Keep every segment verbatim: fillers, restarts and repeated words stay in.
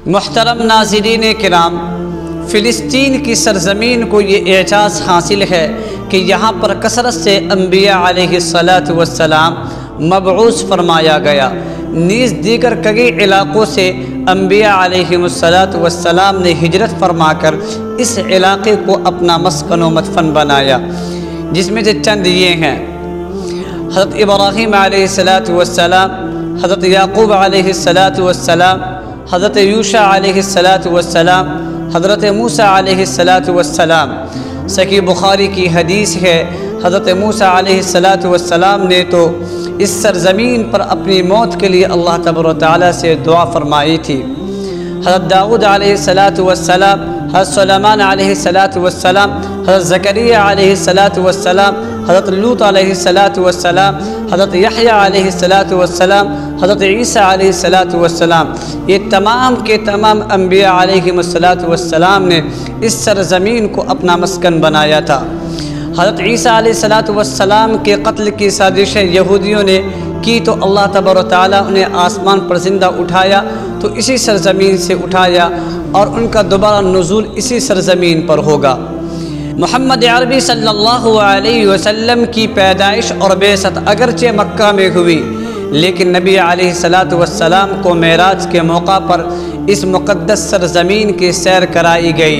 محترم ناظرین کرام، فلسطین کی سرزمین کو یہ اعزاز حاصل ہے کہ یہاں پر کثرت سے انبیاء علیہ السلام مبعوث فرمایا گیا، نیز دیگر کئی علاقوں سے انبیاء علیہ السلام نے ہجرت فرما کر اس علاقے کو اپنا مسکن و مدفن بنایا، جس میں سے چند یہ ہیں: حضرت ابراہیم علیہ السلام، حضرت یعقوب علیہ السلام، حضرت یوشع علیہ السلام، حضرت موسیٰ علیہ السلام۔ صحیح بخاری کی حدیث ہے، حضرت موسیٰ علیہ السلام نے تو اس سرزمین پر اپنی موت کے لیے اللہ تبارک و تعالیٰ سے دعا فرمائی تھی۔ حضرت داؤد علیہ السلام، حضرت سلیمان علیہ السلام، حضرت زکریا علیہ السلام، حضرت لوط علیہ السلام، حضرت یحییٰ علیہ السلام، حضرت عیسیٰ علیہ السلام، یہ تمام کے تمام انبیاء علیہ السلام نے اس سرزمین کو اپنا مسکن بنایا تھا۔ حضرت عیسیٰ علیہ السلام کے قتل کی سازشیں یہودیوں نے کی تو اللہ تبارک و تعالیٰ انہیں آسمان پر زندہ اٹھایا تو اسی سرزمین سے اٹھایا اور ان کا دوبارہ نزول اسی سرزمین پر ہوگا۔ محمد عربی صلی اللہ علیہ وسلم کی پیدائش اور بعثت اگرچہ مکہ میں ہوئی، لیکن نبی علیہ السلام کو معراج کے موقع پر اس مقدس سرزمین کی سیر کرائی گئی،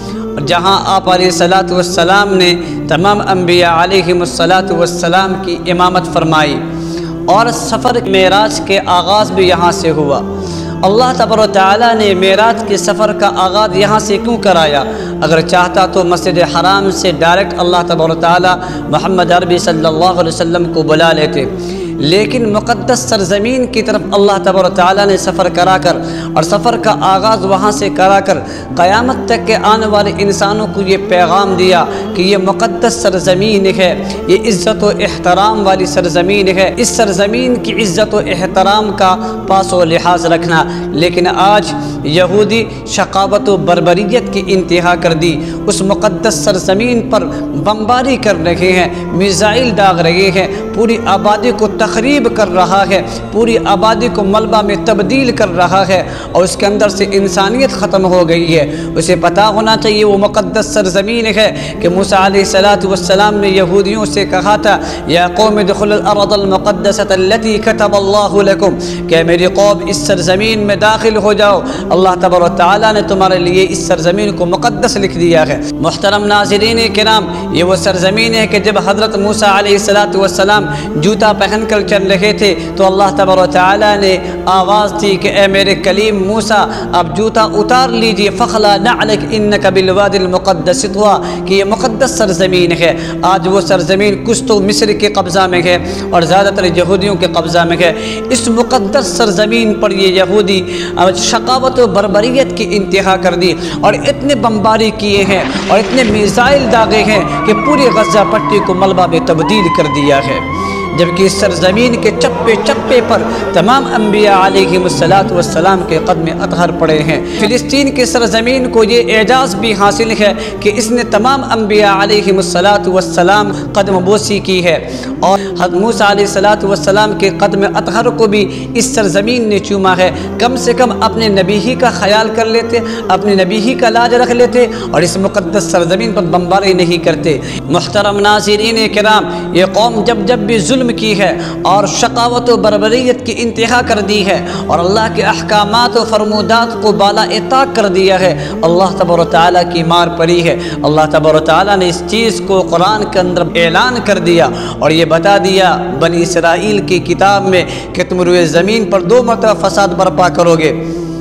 جہاں آپ علیہ السلام نے تمام انبیاء علیہ السلام کی امامت فرمائی، اور سفر معراج کے آغاز بھی یہاں سے ہوا۔ اللہ تبارک و تعالیٰ نے معراج کے سفر کا آغاز یہاں سے کیوں کرایا؟ اگر چاہتا تو مسجد حرام سے ڈائریکٹ اللہ تبارک و تعالیٰ محمد عربی صلی اللہ علیہ وسلم کو بلا لیتے، لیکن مقدس سرزمین کی طرف اللہ تبارک و تعالیٰ نے سفر کرا کر اور سفر کا آغاز وہاں سے کرا کر قیامت تک کے آنے والے انسانوں کو یہ پیغام دیا کہ یہ مقدس سرزمین ہے، یہ عزت و احترام والی سرزمین ہے، اس سرزمین کی عزت و احترام کا پاس و لحاظ رکھنا۔ لیکن آج یہودی شقاوت و بربریت کی انتہا کر دی، اس مقدس سرزمین پر بمباری کر رہے ہیں، میزائل داغ رہے ہیں، پوری آبادی کو تخریب کر رہا ہے، پوری آبادی کو ملبہ میں تبدیل کر رہا ہے، اور اس کے اندر سے انسانیت ختم ہو گئی ہے۔ اسے پتہ ہونا چاہیے وہ مقدس سرزمین ہے کہ موسیٰ علیہ السلام نے یہودیوں سے کہا تھا، یا قوم ادخلوا الارض المقدسۃ التی کتب اللہ لکم، کہ میری قوم اس سرزمین میں داخل ہو جاؤ، اللہ تبارک و تعالیٰ نے تمہارے لیے اس سرزمین کو مقدس لکھ دیا ہے۔ محترم ناظرین کرام، یہ وہ سرزمین ہے کہ جب حضرت موسیٰ علیہ السلام جوتا پہن کر چل رہے تھے تو اللہ تبارک و تعالیٰ نے آواز دی کہ اے میرے کلیم موسیٰ، آپ جوتا اتار لیجئے، فخلا نعلک انک بالوادی المقدس طویٰ، کہ یہ مقدس سرزمین ہے۔ آج وہ سرزمین کچھ تو مصر کے قبضہ میں ہے اور زیادہ تر یہودیوں کے قبضہ میں ہے۔ اس مقدس سرزمین پر یہ یہودی شقاوت و بربریت کی انتہا کر دی اور اتنے بمباری کیے ہیں اور اتنے میزائل داغے ہیں کہ پوری غزہ پٹی کو ملبہ میں تبدیل کر دیا ہے، جبکہ اس سرزمین کے چپے چپے پر تمام انبیاء علیہ السلام کے قدم اطہر پڑے ہیں۔ فلسطین کی سرزمین کو یہ اعزاز بھی حاصل ہے کہ اس نے تمام انبیاء علیہ السلام قدم بوسی کی ہے، اور حضرت موسیٰ علیہ السلام کے قدم اطہر کو بھی اس سرزمین نے چوما ہے۔ کم سے کم اپنے نبی ہی کا خیال کر لیتے، اپنے نبی ہی کا لاج رکھ لیتے اور اس مقدس سرزمین پر بمباری نہیں کرتے۔ محترم ناظرین کرام، یہ قوم جب جب بھی ظلم کی ہے اور شقاوت و بربریت کی انتہا کر دی ہے اور اللہ کے احکامات و فرمودات کو بالا طاق کر دیا ہے، اللہ تبارک و تعالیٰ کی مار پڑی ہے۔ اللہ تبارک و تعالیٰ نے اس چیز کو قرآن کے اندر اعلان کر دیا اور یہ بتا دیا بنی اسرائیل کی کتاب میں کہ تم روئے زمین پر دو مرتبہ فساد برپا کرو گے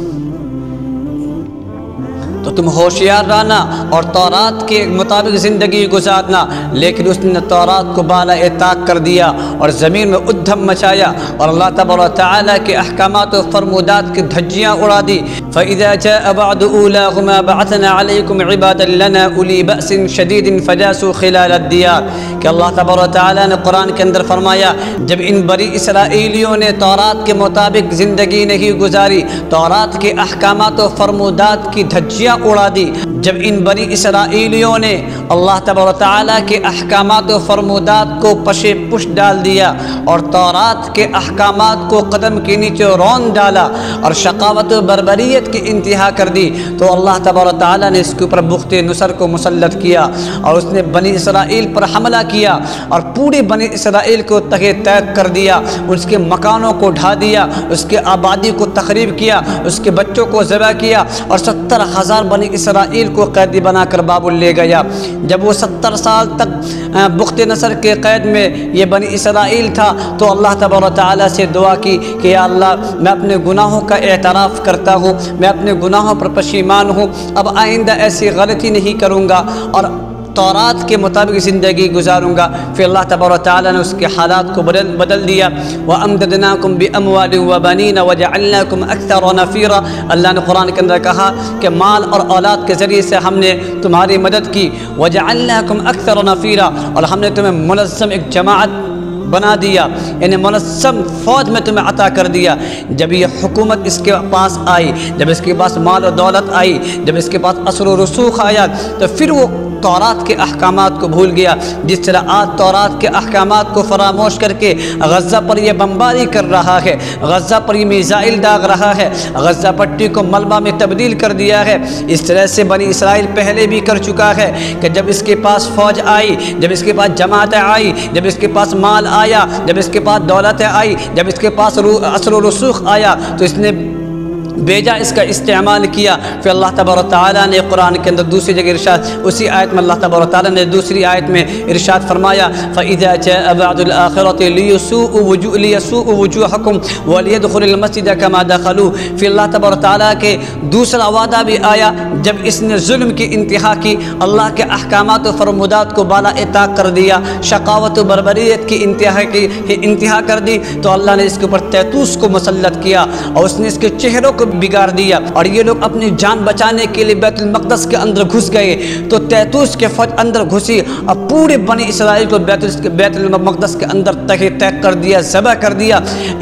تو تم ہوشیار رہنا اور تورات کے مطابق زندگی گزارنا، لیکن اس نے تورات کو بالا طاق کر دیا اور زمین میں ادھم مچایا اور اللہ تبارک و تعالیٰ کے احکامات و فرمودات کی دھجیاں اڑا دی۔ فَإِذَا جَاءَ بَعْدُ أُولَاهُمَا بَعَثْنَا عَلَيْكُمْ عِبَادًا لَنَا أُولِي بَأْسٍ شَدِيدٍ فَجَاسُوا خِلَالَ الدِّيَارِ، کہ اللہ تبارک و تعالیٰ نے قرآن کے اندر فرمایا جب ان بڑی اسرائیلیوں نے تورات کے مطابق زندگی نہیں گزاری، تورات کے احکامات و فرمودات کی دھجیاں اڑا دی، جب ان بنی اسرائیلیوں نے اللہ تبارک و تعالیٰ کے احکامات و فرمودات کو پش پش ڈال دیا اور تورات کے احکامات کو قدم کے نیچے رون ڈالا اور شقاوت و بربریت کی انتہا کر دی، تو اللہ تبارک و تعالیٰ نے اس کے اوپر بخت نصر کو مسلط کیا اور اس نے بنی اسرائیل پر حملہ کیا اور پوری بنی اسرائیل کو تہہ تیگ کر دیا، اس کے مکانوں کو ڈھا دیا، اس کے آبادی کو تخریب کیا، اس کے بچوں کو ذبح کیا اور ستر ہزار بنی اسرائیل کو قیدی بنا کر بابل لے گیا۔ جب وہ ستر سال تک بخت نصر کے قید میں یہ بنی اسرائیل تھا تو اللہ تبارک و تعالیٰ سے دعا کی کہ یا اللہ میں اپنے گناہوں کا اعتراف کرتا ہوں، میں اپنے گناہوں پر پشیمان ہوں، اب آئندہ ایسی غلطی نہیں کروں گا اور تورات کے مطابق زندگی گزاروں گا۔ پھر اللہ تبارک و تعالیٰ نے اس کے حالات کو بدل بدل دیا۔ وَأَمْدَدْنَاكُمْ بِأَمْوَالٍ وَبَنِينَ وَجَعَلْنَاكُمْ أَكْثَرَ نَفِيرًا، اللہ نے قرآن کے اندر کہا کہ مال اور اولاد کے ذریعے سے ہم نے تمہاری مدد کی، وَجَعَلْنَاكُمْ أَكْثَرَ نَفِيرًا، اور ہم نے تمہیں منظم ایک جماعت بنا دیا، یعنی منظم فوج میں تمہیں عطا کر دیا۔ جب یہ حکومت اس کے پاس آئی، جب اس کے پاس مال و دولت آئی، جب اس کے پاس اثر و رسوخ آیا، تو پھر وہ تورات کے احکامات کو بھول گیا۔ جس طرح آج تورات کے احکامات کو فراموش کر کے غزہ پر یہ بمباری کر رہا ہے، غزہ پر یہ میزائل داغ رہا ہے، غزہ پٹی کو ملبہ میں تبدیل کر دیا ہے، اس طرح سے بنی اسرائیل پہلے بھی کر چکا ہے کہ جب اس کے پاس فوج آئی، جب اس کے پاس جماعتیں آئی، جب اس کے پاس مال آیا، جب اس کے پاس دولتیں آئی، جب اس کے پاس اثر و رسوخ آیا، تو اس نے بیجا اس کا استعمال کیا۔ پھر اللہ تبارک و تعالیٰ نے قرآن کے اندر دوسری جگہ ارشاد، اسی آیت میں اللہ تبارک و تعالیٰ نے دوسری آیت میں ارشاد فرمایا فَإِذَا جَاءَ بَعْدُ الْآخِرَةِ لِيَسُوءُ وُجُوهَكُمْ وَلْيَدْخُلُوا الْمَسْجِدَ كَمَا دَخَلُوا، پھر اللہ تبارک و تعالیٰ کے دوسرا وعدہ بھی آیا جب اس نے ظلم کی انتہا کی، اللہ کے احکامات و فرمودات کو بالا اطاق کر دیا، شقاوت و بربریت کی انتہا کی انتہا کر دی، تو اللہ نے اس کے اوپر تیتوس کو مسلط کیا اور اس نے اس کے چہروں کو بگاڑ دیا اور یہ لوگ اپنی جان بچانے کے لیے بیت المقدس کے اندر گھس گئے، تو تیتوس کے فوج اندر گھسی اور پورے بنی اسرائیل کو بیت المقدس کے اندر تہہ تیگ کر دیا، ذبح کر دیا،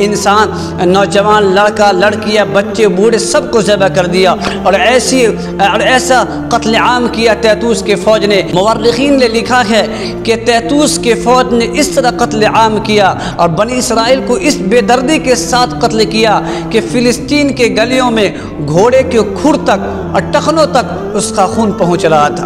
انسان، نوجوان، لڑکا، لڑکیاں، بچے، بوڑھے سب کو ذبح کر دیا اور ایسی اور ایسا قتل عام کیا تیتوس کے فوج نے۔ مورخین نے لکھا ہے کہ تیتوس کے فوج نے اس طرح قتل عام کیا اور بنی اسرائیل کو اس بے دردی کے ساتھ قتل کیا کہ فلسطین کے گلیوں میں گھوڑے کے کھر تک اور ٹخنوں تک اس کا خون پہنچ رہا تھا۔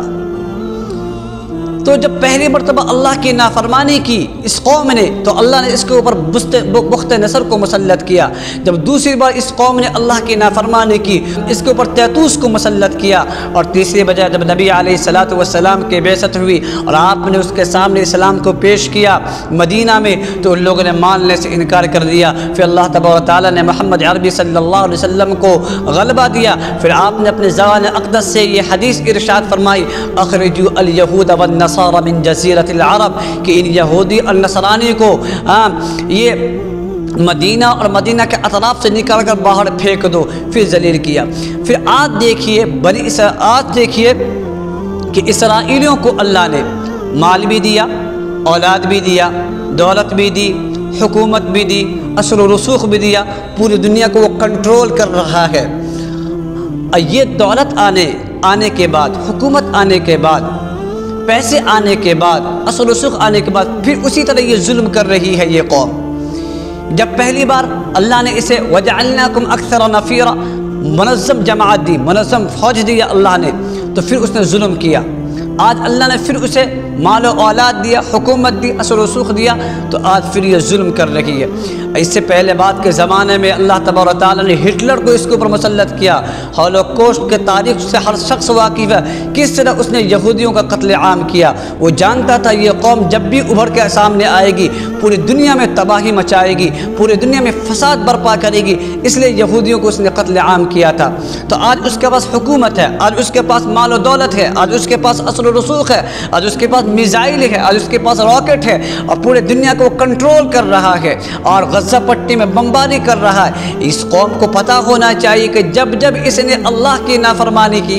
تو جب پہلی مرتبہ اللہ کی نافرمانی کی اس قوم نے تو اللہ نے اس کے اوپر بخت نصر کو مسلط کیا، جب دوسری بار اس قوم نے اللہ کی نافرمانی کی اس کے اوپر تیتوس کو مسلط کیا، اور تیسری بجائے جب نبی علیہ الصلاۃ والسلام کی بعثت ہوئی اور آپ نے اس کے سامنے اسلام کو پیش کیا مدینہ میں، تو ان لوگوں نے ماننے سے انکار کر دیا۔ پھر اللہ تبارک و تعالیٰ نے محمد عربی صلی اللہ علیہ وسلم کو غلبہ دیا، پھر آپ نے اپنے زبان اقدس سے یہ حدیث ارشاد فرمائی اخرجوا الیہود والنصارى من جزیرۃ العرب، کہ ان یہودی اور نصرانی کو یہ مدینہ اور مدینہ کے اطراف سے نکال کر باہر پھینک دو، پھر ذلیل کیا۔ پھر آج دیکھیے بنی آج دیکھیے کہ اسرائیلیوں کو اللہ نے مال بھی دیا، اولاد بھی دیا، دولت بھی دی، حکومت بھی دی، اثر و رسوخ بھی دیا، پوری دنیا کو وہ کنٹرول کر رہا ہے۔ یہ دولت آنے آنے کے بعد، حکومت آنے کے بعد، پیسے آنے کے بعد، اثر و رسوخ آنے کے بعد، پھر اسی طرح یہ ظلم کر رہی ہے یہ قوم۔ جب پہلی بار اللہ نے اسے وَجَعَلْنَاكُمْ أَكْثَرَ نَفِيرًا منظم جماعت دی، منظم فوج دیا اللہ نے، تو پھر اس نے ظلم کیا۔ آج اللہ نے پھر اسے مال و اولاد دیا، حکومت دی، اثر و رسوخ دیا، تو آج پھر یہ ظلم کر رہی ہے۔ اس سے پہلے بعد کے زمانے میں اللہ تبارک و تعالیٰ نے ہٹلر کو اس کے اوپر مسلط کیا۔ ہولوکوسٹ کے تاریخ سے ہر شخص واقف ہے کس طرح اس نے یہودیوں کا قتل عام کیا۔ وہ جانتا تھا یہ قوم جب بھی ابھر کے سامنے آئے گی پوری دنیا میں تباہی مچائے گی، پوری دنیا میں فساد برپا کرے گی، اس لیے یہودیوں کو اس نے قتل عام کیا تھا۔ تو آج اس کے پاس حکومت ہے، آج اس کے پاس مال و دولت ہے، آج اس کے پاس اثر و رسوخ ہے، آج اس کے پاس میزائل ہے، آج اس کے پاس راکٹ ہے، اور پورے دنیا کو کنٹرول کر رہا ہے اور غزہ پٹی میں بمباری کر رہا ہے۔ اس قوم کو پتہ ہونا چاہیے کہ جب جب اس نے اللہ کی نافرمانی کی ہے،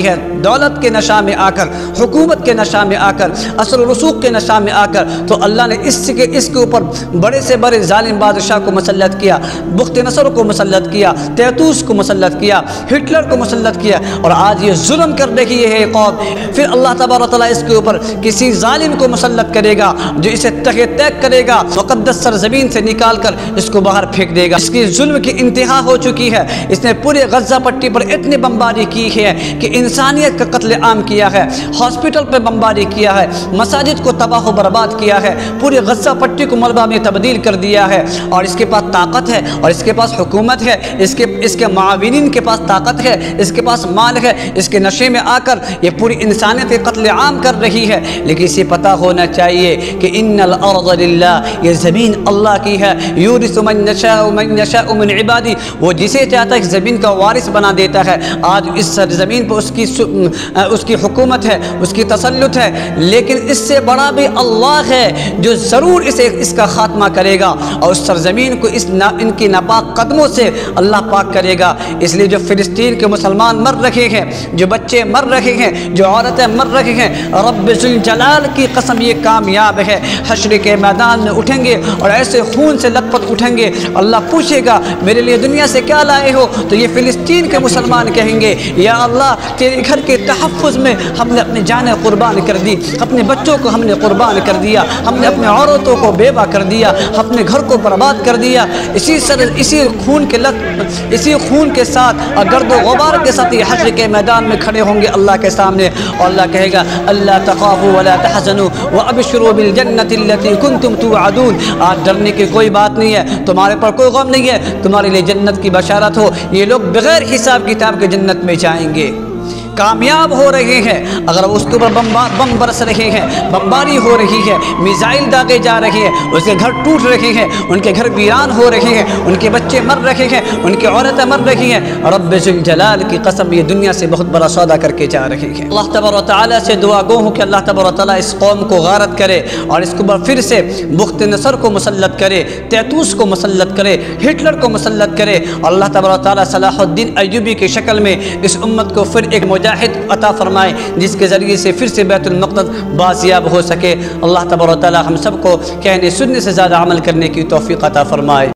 دولت کے نشہ میں آ کر، حکومت کے نشہ میں آ کر، اثر و رسوخ کے نشہ میں آ کر، تو اللہ نے اس کے اس کے اوپر بڑے سے بڑے ظالم بادشاہ کو مسلط کیا، بخت نصر کو مسلط کیا، تیتوس کو مسلط کیا، ہٹلر کو مسلط کیا، اور آج یہ ظلم کر رہی ہے یہ قوم۔ پھر اللہ تبارک و تعالیٰ اس کے اوپر کسی ظالم کو مسلط کرے گا جو اسے تہہ تیک کرے گا، مقدس سرزمین سے نکال کر اس کو باہر پھینک دے گا۔ اس کی ظلم کی انتہا ہو چکی ہے، اس نے پورے غزہ پٹی پر اتنی بمباری کی ہے کہ انسانیت کا قتل عام کیا ہے، ہاسپٹل پہ بمباری کیا ہے، مساجد کو تباہ و برباد کیا ہے، پورے غزہ پٹی کو ملبہ میں تبدیل کر دیا ہے، اور اس کے پاس طاقت ہے، اور اس کے پاس حکومت ہے، اس کے اس کے معاونین کے پاس طاقت ہے، اس کے پاس مال ہے، اس کے نشے میں آ کر یہ پوری انسانیت کے قتل عام کر رہی ہے۔ لیکن اسے پتہ ہونا چاہیے کہ ان الارض للہ، یہ زمین اللہ کی ہے، یورث من یشاء من یشاء من عبادی، وہ جسے چاہتا ہے زمین کا وارث بنا دیتا ہے۔ آج اس سرزمین پر اس کی اس کی حکومت ہے، اس کی تسلط ہے، لیکن اس سے بڑا بھی اللہ ہے جو ضرور اسے اس کا خاتمہ کرے گا، اور اس سرزمین کو اس ان کی ناپاک قدموں سے اللہ پاک کرے گا۔ اس لیے جو فلسطین کے مسلمان مر رہے ہیں، جو بچے مر رہے ہیں، جو عورتیں مر رہے ہیں، رب ذوالجلال کی قسم یہ کامیاب ہے۔ حشر کے میدان میں اٹھیں گے اور ایسے خون سے لت پت اٹھیں گے، اللہ پوچھے گا میرے لیے دنیا سے کیا لائے ہو؟ تو یہ فلسطین کے مسلمان کہیں گے یا اللہ تیرے گھر کے تحفظ میں ہم نے اپنی جانیں قربان کر دی، اپنے بچوں کو ہم نے قربان کر دیا، ہم نے اپنے عورتوں کو بیوہ کر دیا، اپنے گھر کو برباد کر دیا، اسی سر اسی خون کے لت اسی خون کے ساتھ اور گرد و غبار کے ساتھ یہ حشر کے میدان میں کھڑے ہوں گے اللہ کے سامنے، اور اللہ کہے گا اللہ تخافوا ولا تحزنوا وابشروا بالجنة التي كنتم توعدون۔ آج ڈرنے کی کوئی بات نہیں ہے، تمہارے پر کوئی غم نہیں ہے، تمہارے لیے جنت کی بشارت ہو، یہ لوگ بغیر حساب کتاب کے جنت میں جائیں گے، کامیاب ہو رہے ہیں۔ اگر اس کے اوپر بم برس رہے ہیں، بمباری ہو رہی ہے، میزائل داغے جا رہے ہیں، اس کے گھر ٹوٹ رہے ہیں، ان کے گھر ویران ہو رہے ہیں، ان کے بچے مر رہے ہیں، ان کی عورتیں مر رہی ہیں، رب ذوالجلال کی قسم یہ دنیا سے بہت بڑا سودا کر کے جا رہے ہیں۔ اللہ تبارک و تعالیٰ سے دعا گو ہوں کہ اللہ تبارک و تعالیٰ اس قوم کو غارت کرے اور اس کے اوپر پھر سے بخت نصر کو مسلط کرے، تیتوس کو مسلط کرے، ہٹلر کو مسلط کرے، اور اللہ تبارک و تعالیٰ صلاح الدین ایوبی کی شکل میں اس امت کو پھر ایک مجاہد عطا فرمائے جس کے ذریعے سے پھر سے بیت المقدس بازیاب ہو سکے۔ اللہ تبارک و تعالیٰ ہم سب کو کہنے سننے سے زیادہ عمل کرنے کی توفیق عطا فرمائے۔